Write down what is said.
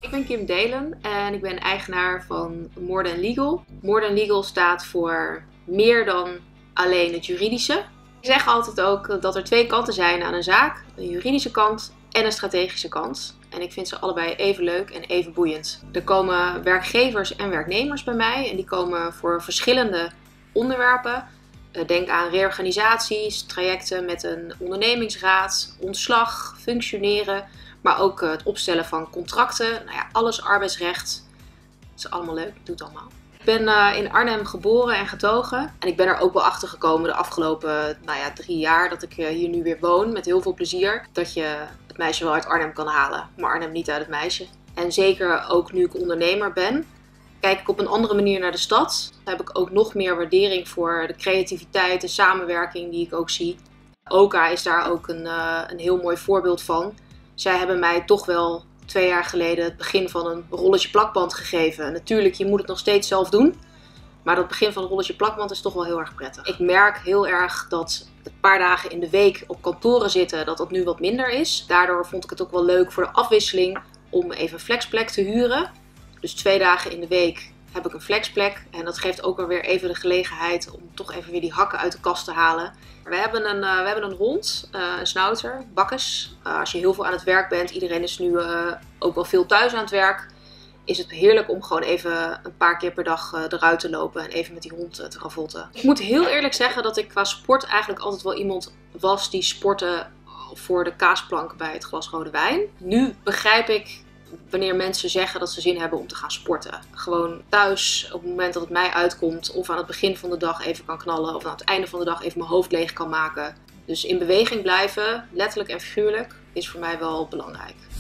Ik ben Kim Delen en ik ben eigenaar van More Than Legal. More Than Legal staat voor meer dan alleen het juridische. Ik zeg altijd ook dat er twee kanten zijn aan een zaak. Een juridische kant en een strategische kant. En ik vind ze allebei even leuk en even boeiend. Er komen werkgevers en werknemers bij mij en die komen voor verschillende onderwerpen. Denk aan reorganisaties, trajecten met een ondernemingsraad, ontslag, functioneren. Maar ook het opstellen van contracten, alles arbeidsrecht. Dat is allemaal leuk, ik doe het allemaal. Ik ben in Arnhem geboren en getogen. En ik ben er ook wel achter gekomen de afgelopen 3 jaar dat ik hier nu weer woon. Met heel veel plezier. Dat je het meisje wel uit Arnhem kan halen, maar Arnhem niet uit het meisje. En zeker ook nu ik ondernemer ben, kijk ik op een andere manier naar de stad. Dan heb ik ook nog meer waardering voor de creativiteit, de samenwerking die ik ook zie. Oka is daar ook een heel mooi voorbeeld van. Zij hebben mij toch wel 2 jaar geleden het begin van een rolletje plakband gegeven. Natuurlijk, je moet het nog steeds zelf doen. Maar dat begin van een rolletje plakband is toch wel heel erg prettig. Ik merk heel erg dat een paar dagen in de week op kantoren zitten, dat nu wat minder is. Daardoor vond ik het ook wel leuk voor de afwisseling om even een flexplek te huren. Dus 2 dagen in de week heb ik een flexplek. En dat geeft ook alweer even de gelegenheid om toch even weer die hakken uit de kast te halen. We hebben een hond, een snauter, Bakkes. Als je heel veel aan het werk bent, iedereen is nu ook wel veel thuis aan het werk, is het heerlijk om gewoon even een paar keer per dag eruit te lopen en even met die hond te ravotten. Ik moet heel eerlijk zeggen dat ik qua sport eigenlijk altijd wel iemand was die sportte voor de kaasplank bij het glas rode wijn. Nu begrijp ik wanneer mensen zeggen dat ze zin hebben om te gaan sporten. Gewoon thuis, op het moment dat het mij uitkomt, of aan het begin van de dag even kan knallen, of aan het einde van de dag even mijn hoofd leeg kan maken. Dus in beweging blijven, letterlijk en figuurlijk, is voor mij wel belangrijk.